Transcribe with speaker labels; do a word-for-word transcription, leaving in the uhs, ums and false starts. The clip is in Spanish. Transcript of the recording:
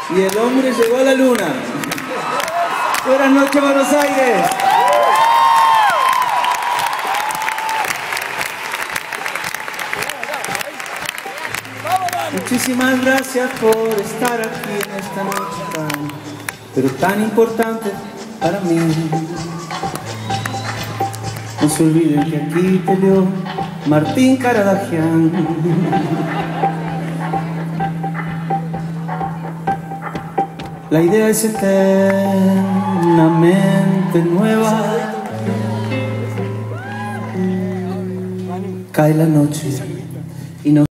Speaker 1: Y el hombre llegó a la luna. Buenas noches, Buenos Aires. Muchísimas gracias por estar aquí en esta noche tan, pero tan importante para mí. No se olviden que aquí peleó Martín Caradagian. La idea es eternamente nueva. Cae la noche y no